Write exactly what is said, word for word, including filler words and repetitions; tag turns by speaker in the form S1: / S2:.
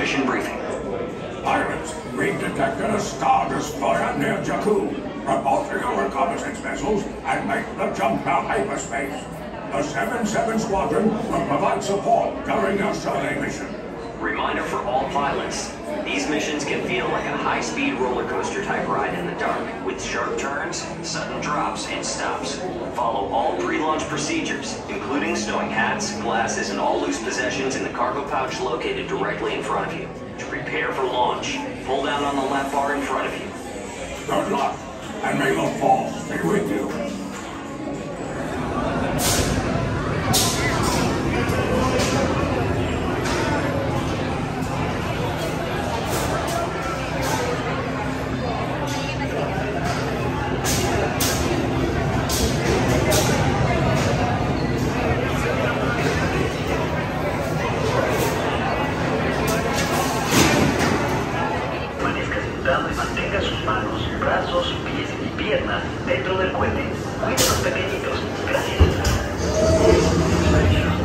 S1: mission briefing.
S2: Pilots, we've detected a Star Destroyer near Jakku. Report to your reconnaissance vessels and make the jump to hyperspace. The seven seven Squadron will provide support during your survey mission.
S1: Reminder for all pilots, these missions can feel like a high-speed roller coaster type ride in the dark, with sharp turns, sudden drops, and stops. Follow all pre-launch procedures, including stowing hats, glasses, and all loose possessions in the cargo pouch located directly in front of you. To prepare for launch, pull down on the lap bar in front of you.
S2: Good luck, and may the Force be with you.
S3: Y mantenga sus manos, brazos, pies y piernas dentro del cohete. Cuide a los pequeñitos. Gracias.